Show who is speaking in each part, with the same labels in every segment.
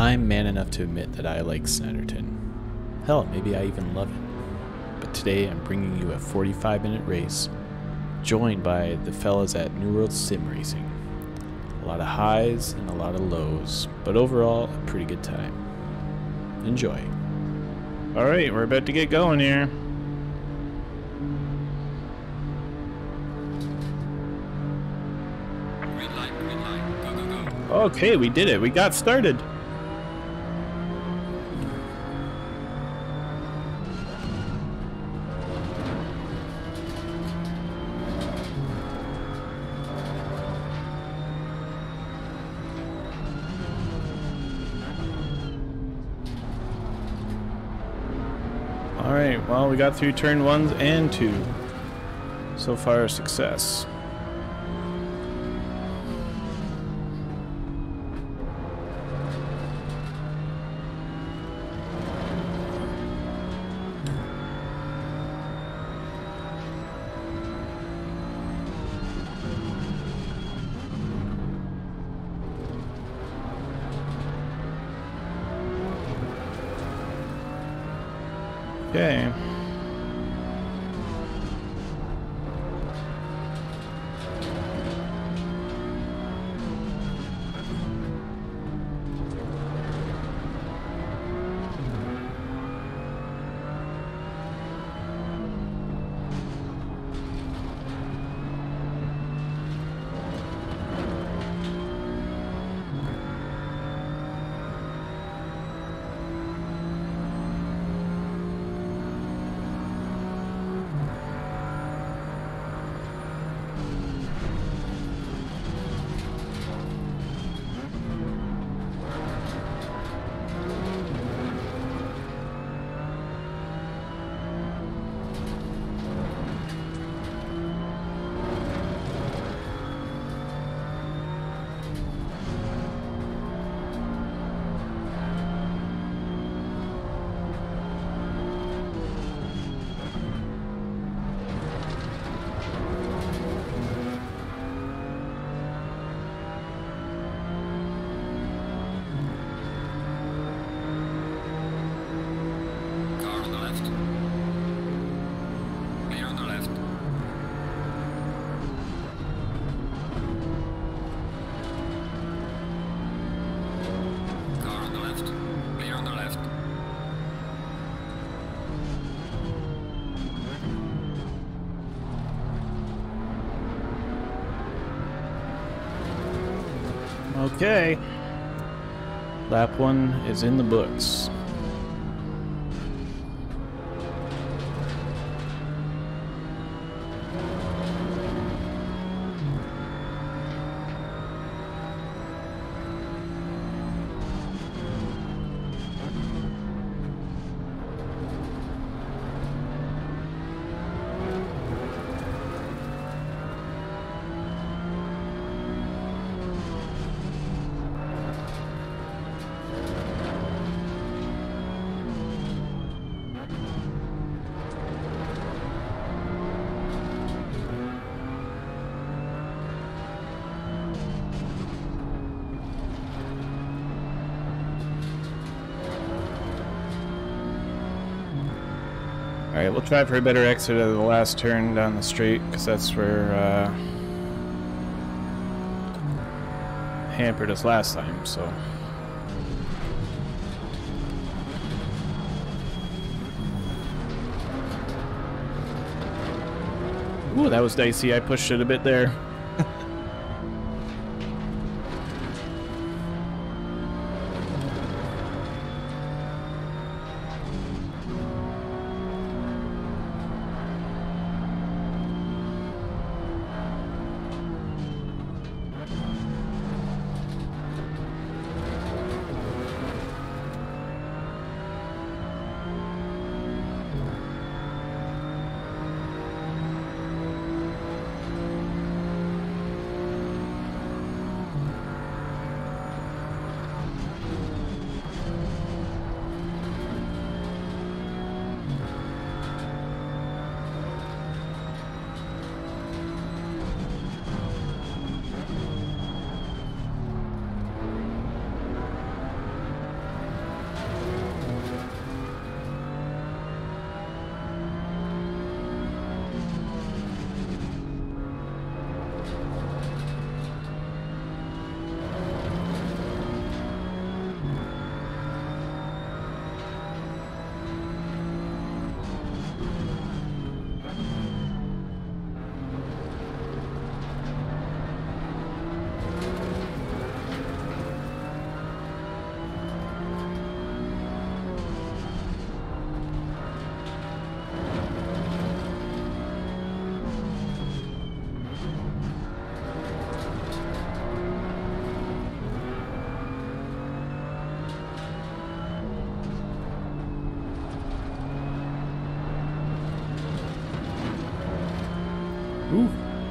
Speaker 1: I'm man enough to admit that I like Snetterton. Hell, maybe I even love it. But today I'm bringing you a 45-minute race, joined by the fellas at New World Sim Racing. A lot of highs and a lot of lows, but overall a pretty good time. Enjoy.
Speaker 2: Alright, we're about to get going here.
Speaker 3: Green light, go, go, go.
Speaker 2: Okay, we did it. We got started. Alright, well, we got through turn 1 and 2. So far, a success. Okay.
Speaker 3: Car on the left. Clear on the left. Car on the left. Clear on the left.
Speaker 2: Okay. Lap 1 is in the books. Alright, we'll try for a better exit of the last turn down the straight, because that's where hampered us last time, so. Ooh, that was dicey. I pushed it a bit there. Ooh.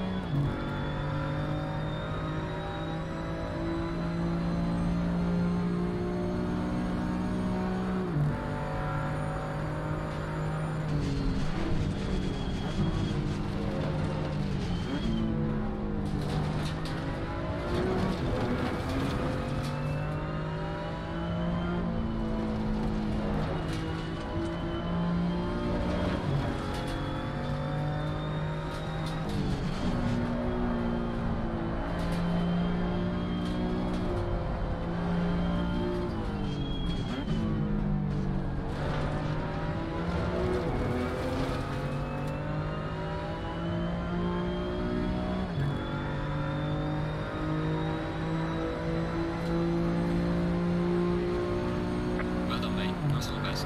Speaker 3: Well done, mate. That's all the best.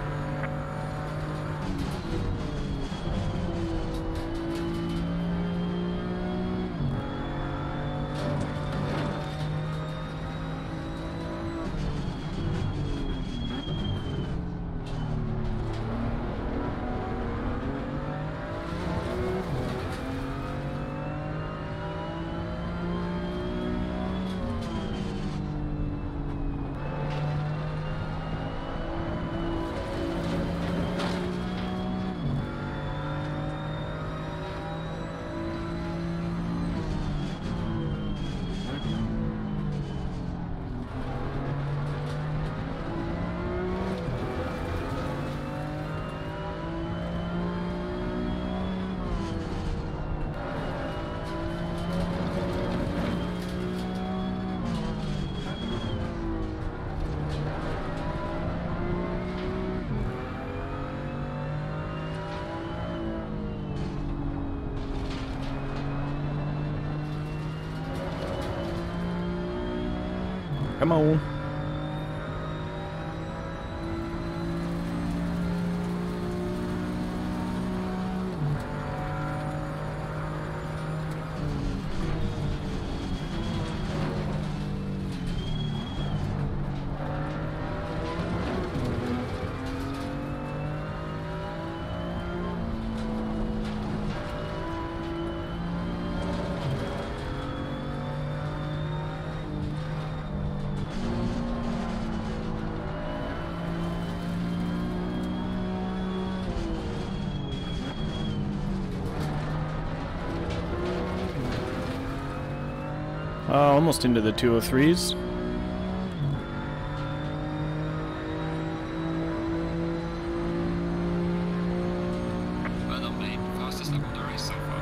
Speaker 2: Come on. Almost into the 203s.
Speaker 3: Well done, mate. Fastest lap of the race so far.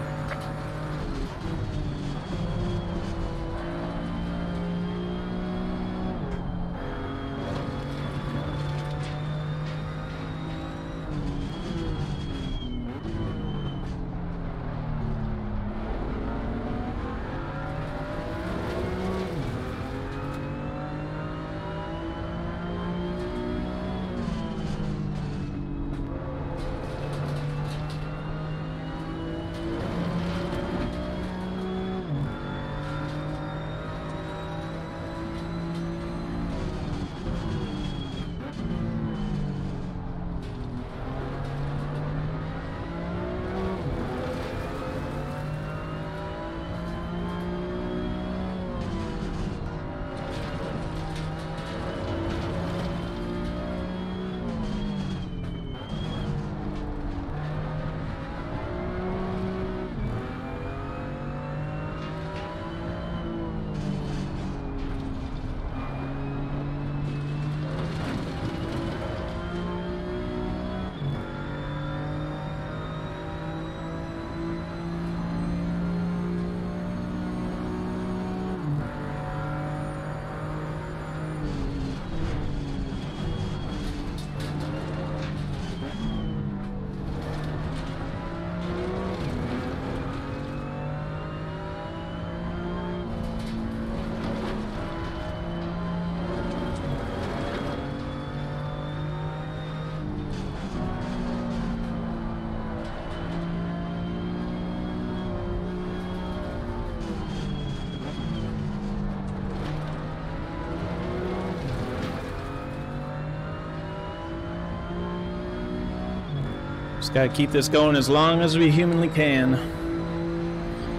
Speaker 2: Just gotta keep this going as long as we humanly can.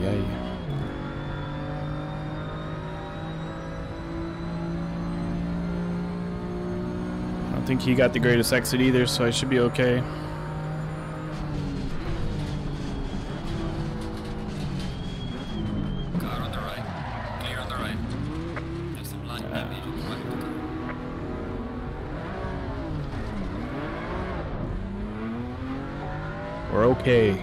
Speaker 1: ay, ay.
Speaker 2: I don't think he got the greatest exit either, so I should be okay.
Speaker 3: Car on the right. Clear on the right. There's some line damage on the right of the car.
Speaker 2: We're okay.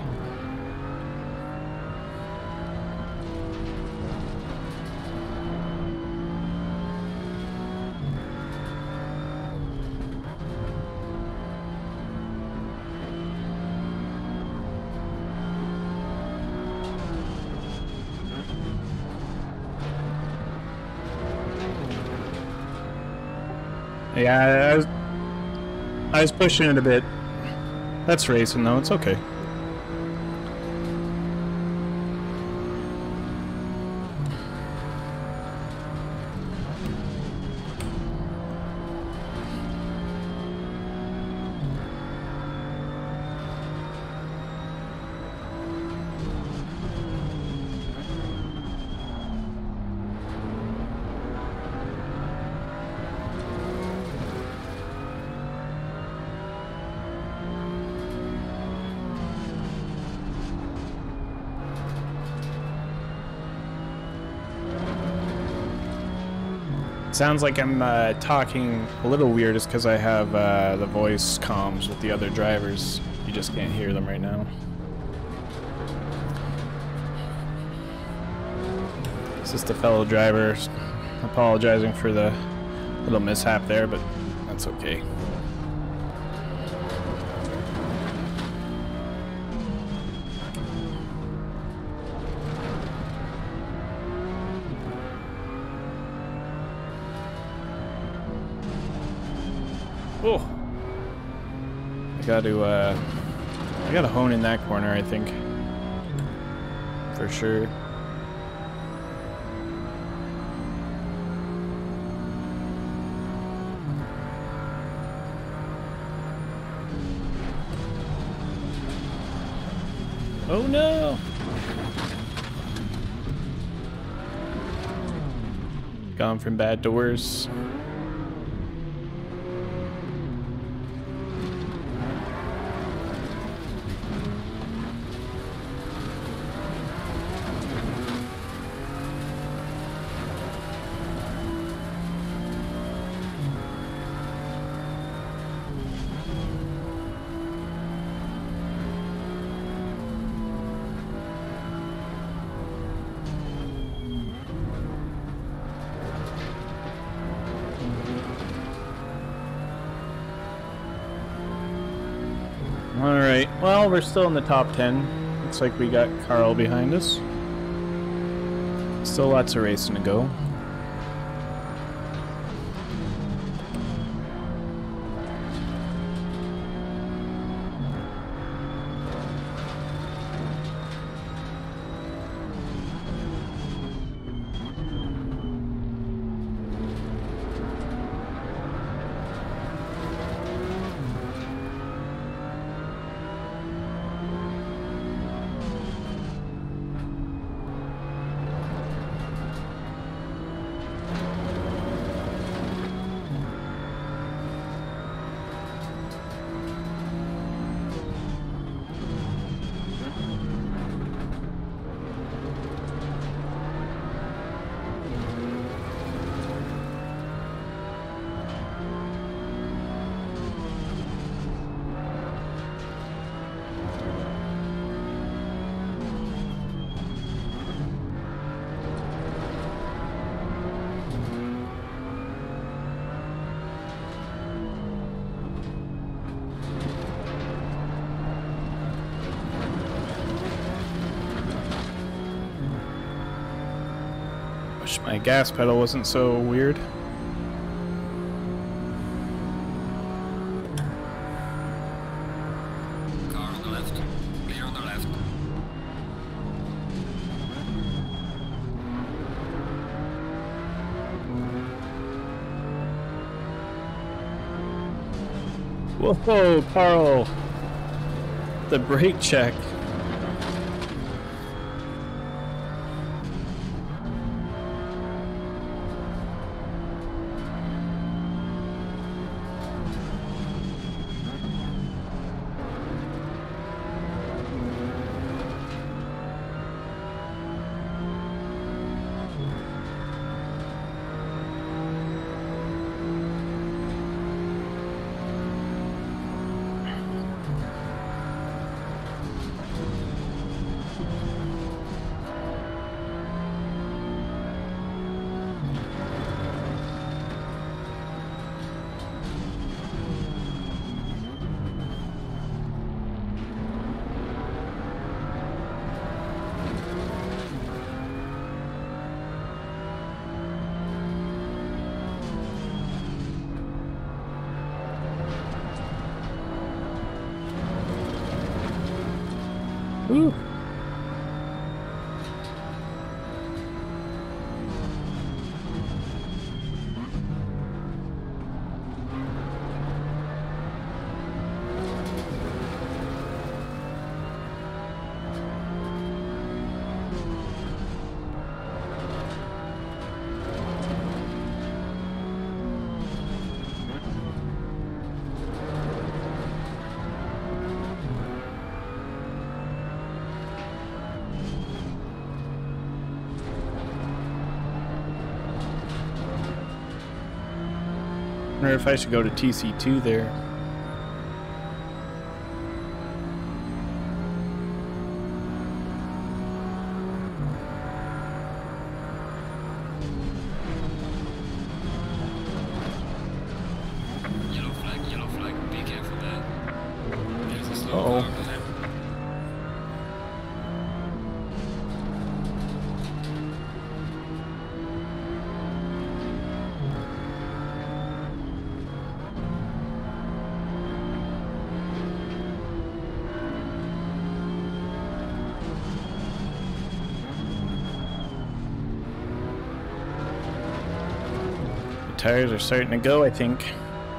Speaker 2: Yeah, I was pushing it a bit. That's racing though, it's okay. Sounds like I'm talking a little weird is because I have the voice comms with the other drivers. You just can't hear them right now. It's just a fellow driver apologizing for the little mishap there, but that's okay. Oh, I gotta hone in that corner, I think, for sure. Oh no! Gone from bad to worse. Alright, well, we're still in the top 10. Looks like we got Carl behind us. Still lots of racing to go. Wish my gas pedal wasn't so weird.
Speaker 3: Car on the left. Clear on the left.
Speaker 2: Whoa, Carl! The brake check. Woo! I wonder if I should go to TC2 there.
Speaker 3: Yellow flag, be careful there. There's a slow
Speaker 2: Uh-oh.
Speaker 3: car over there.
Speaker 2: The tires are starting to go, I think.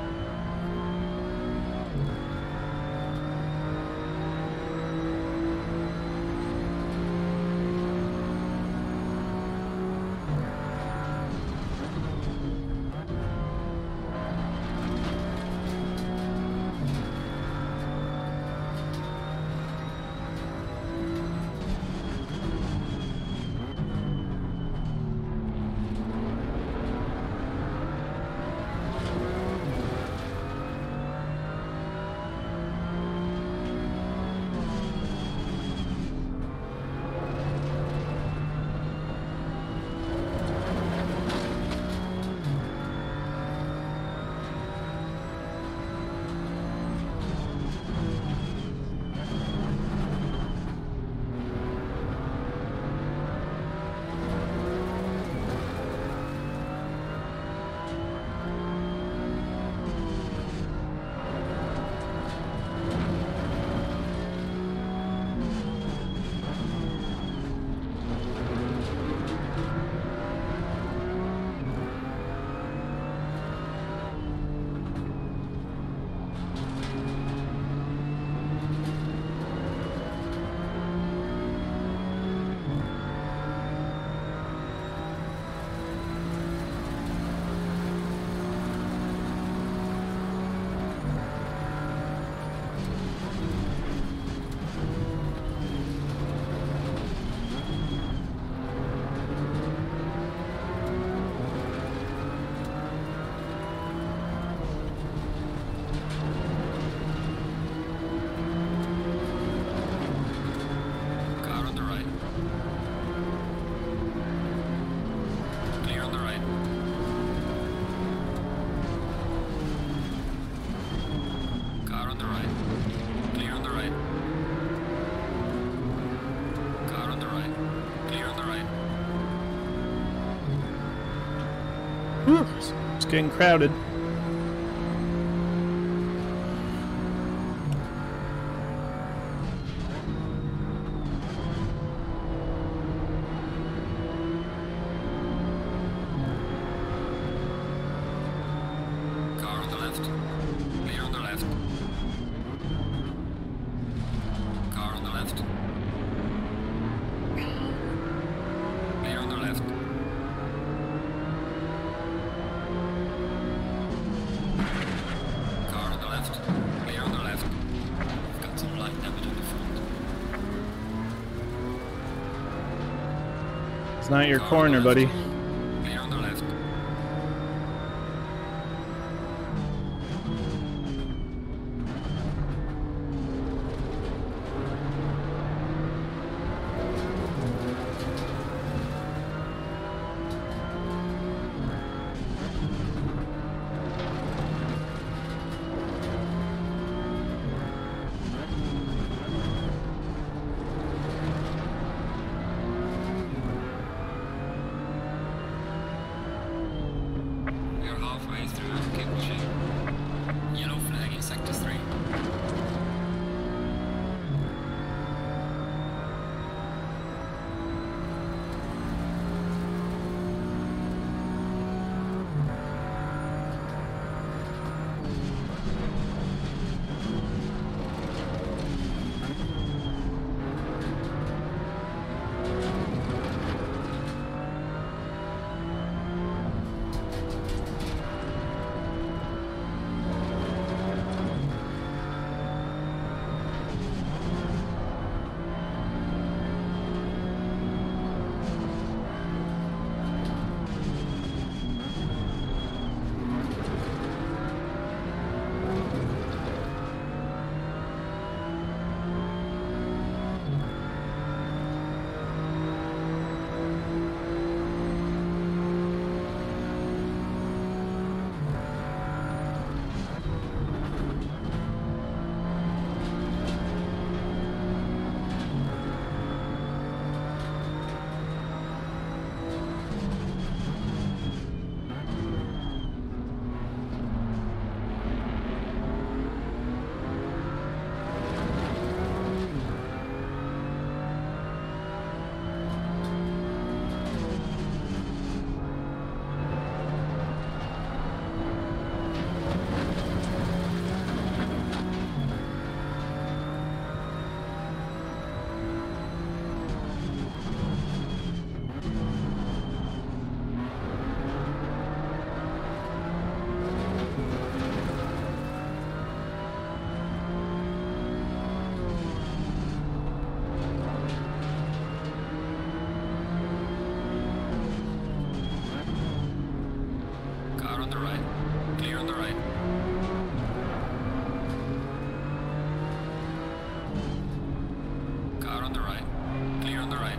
Speaker 3: Car on the right. Clear on the right. Car on the right. Clear on the right. Car on the right. Clear on the right.
Speaker 2: Whew, it's getting crowded.
Speaker 3: Car on the left. Clear on the left. Car on the left. Clear on the left. Car on the left. Clear on the left. We've got some light damage on the front.
Speaker 2: It's not your
Speaker 3: Car on
Speaker 2: corner,
Speaker 3: the
Speaker 2: buddy.
Speaker 3: left. Clear on the left. the right. Clear on the right. Car on the right. Clear on the right.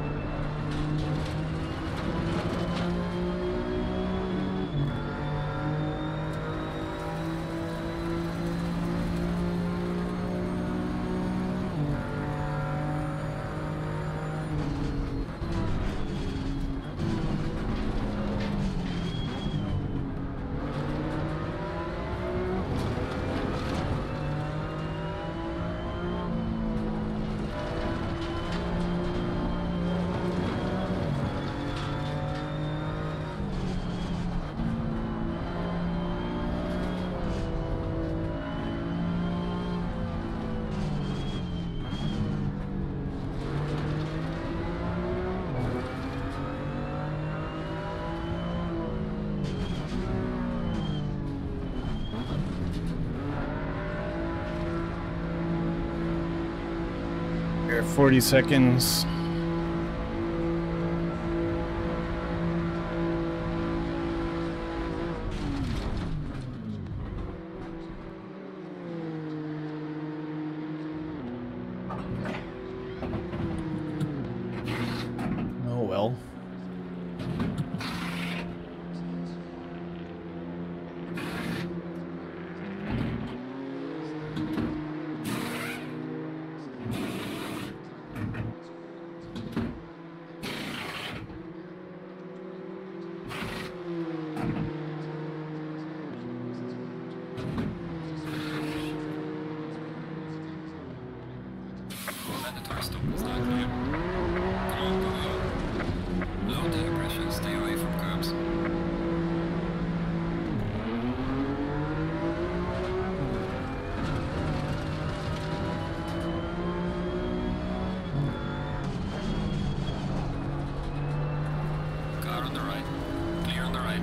Speaker 2: Here, 40 seconds.
Speaker 1: Oh well.
Speaker 3: Mandatory stop is not clear. Come on, go low. Low tire pressure, stay away from curbs. Car on the right. Clear on the right.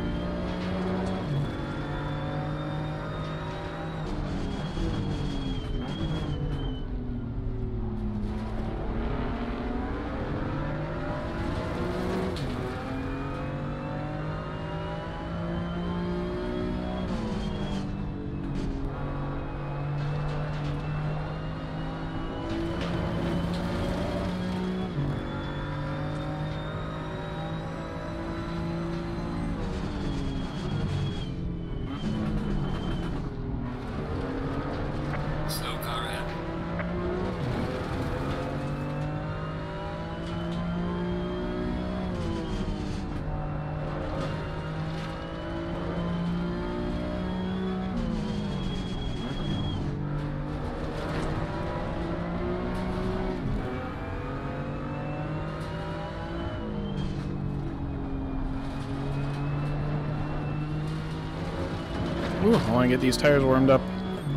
Speaker 3: Slow car ahead.
Speaker 2: Ooh, I want to get these tires warmed up.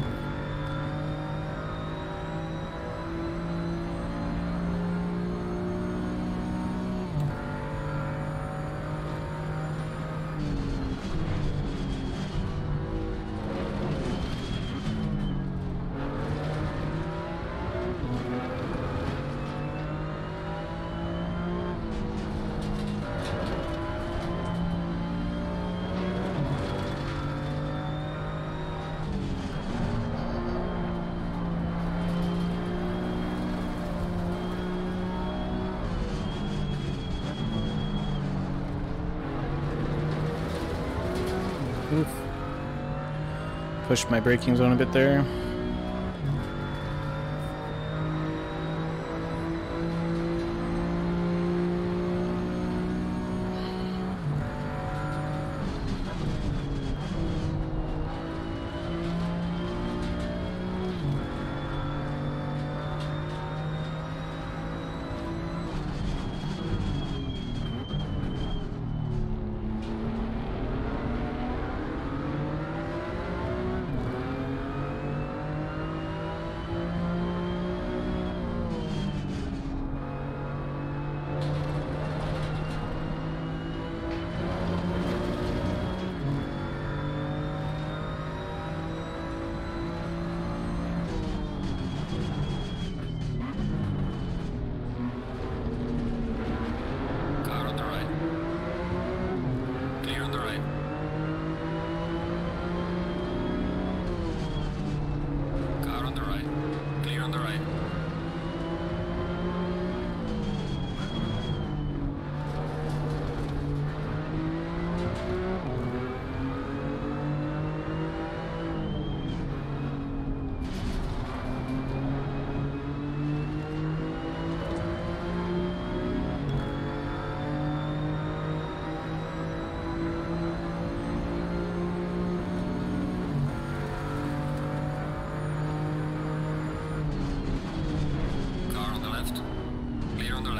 Speaker 2: Oof. Pushed my braking zone a bit there.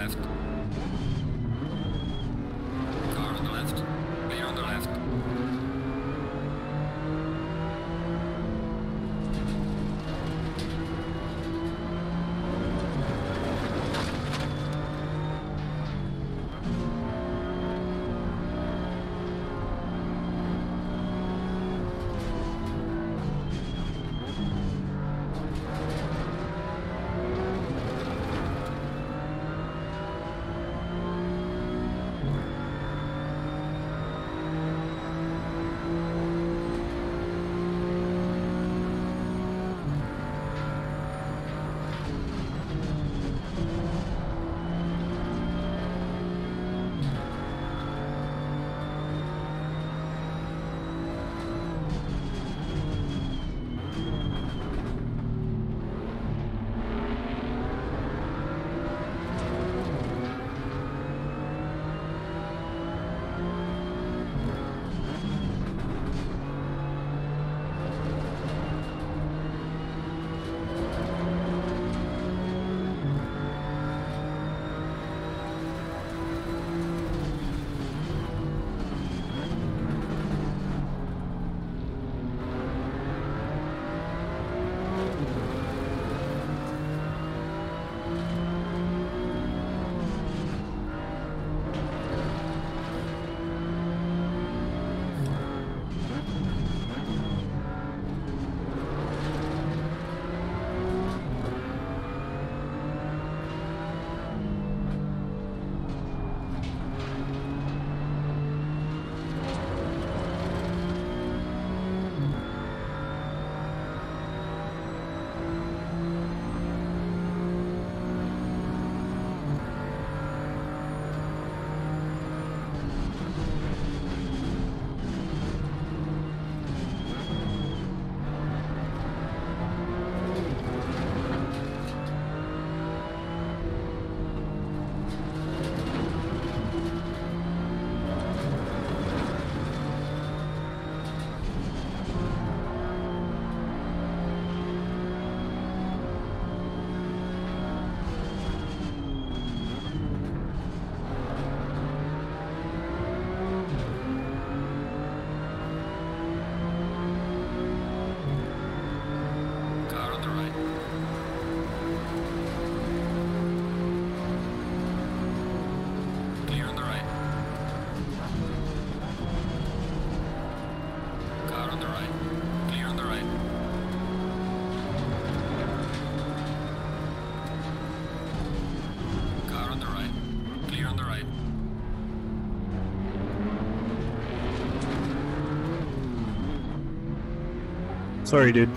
Speaker 3: left. Car on the left. Clear on the left.
Speaker 2: Sorry, dude.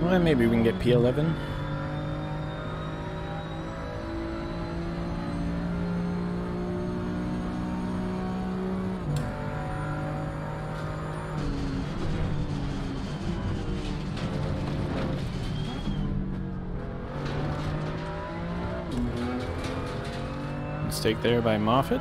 Speaker 2: Well, maybe we can get P11. Mistake there by Moffat.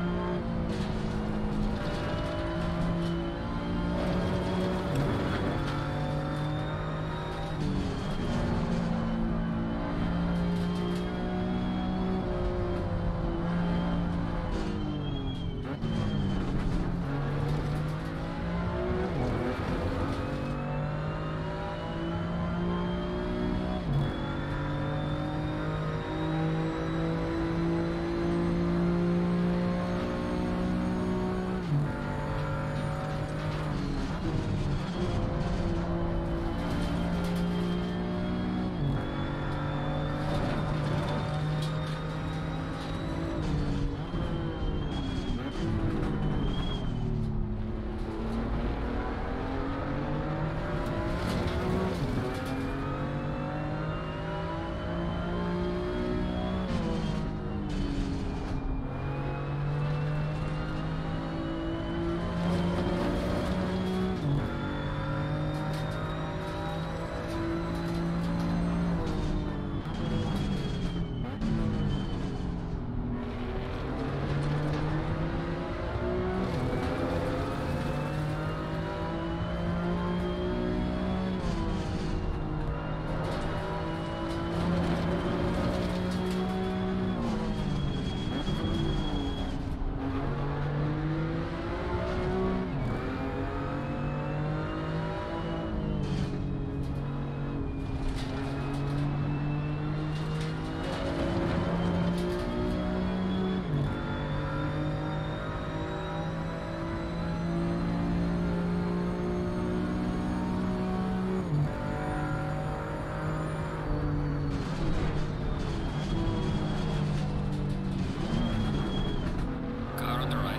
Speaker 3: Car on the right.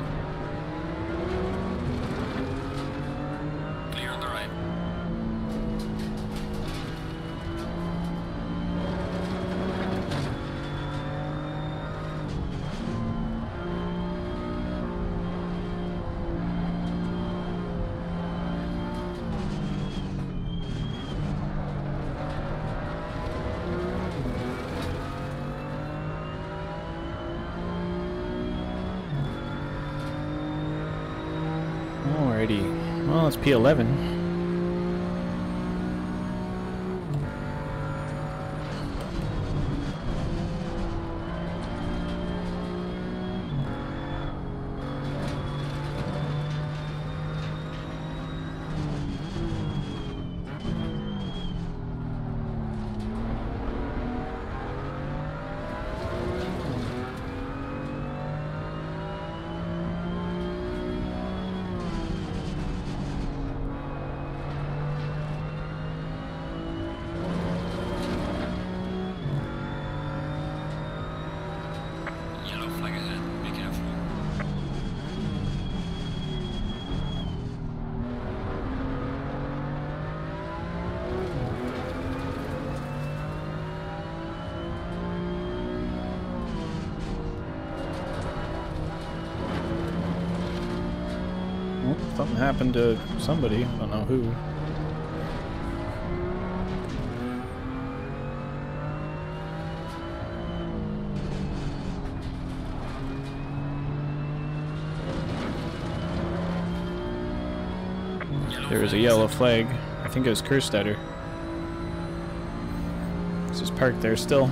Speaker 3: Clear on the right.
Speaker 2: Alrighty. Well, it's P11.
Speaker 3: Yellow flag ahead. Be careful.
Speaker 2: Well, something happened to somebody. I don't know who. There was a yellow flag. I think it was Kerstetter. It's just parked there still.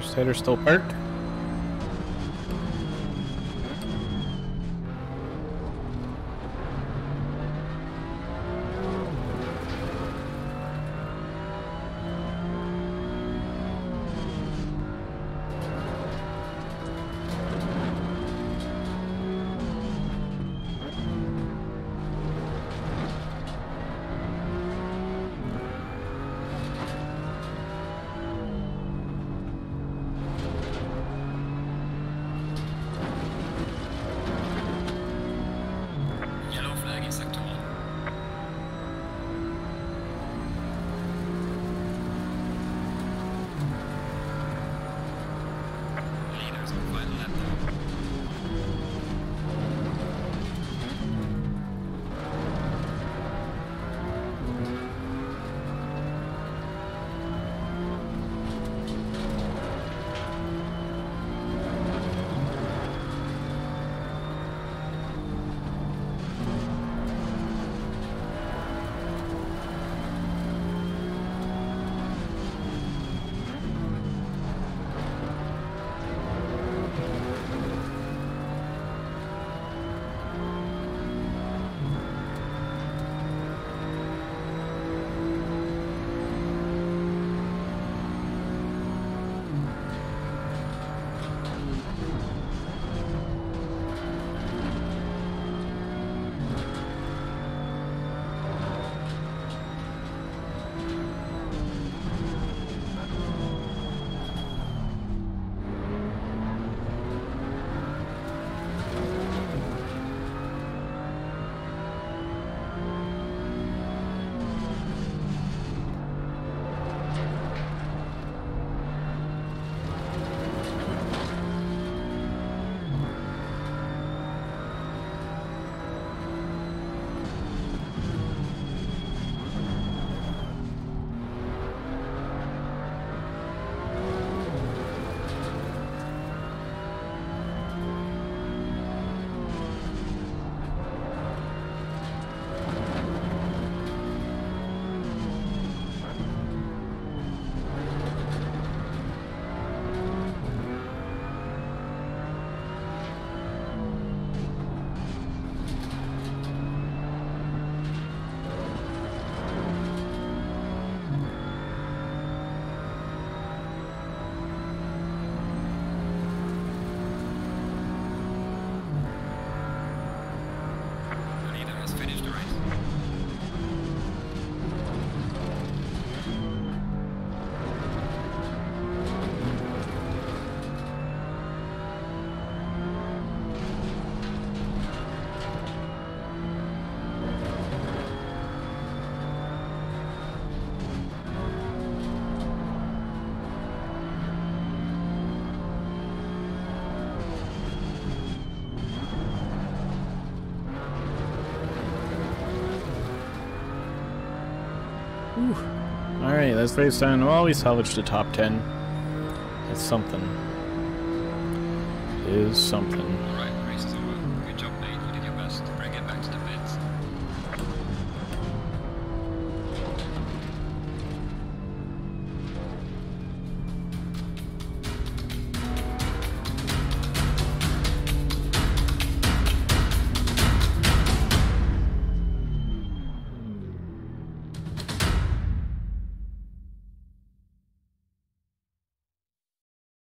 Speaker 2: First hitter still parked.
Speaker 3: Yellow flag in sector 1. Leaders on final lap now. The leader has finished the race.
Speaker 2: Alright, that's race done. Well, we salvaged the top 10. It's something. It is something.
Speaker 3: Alright,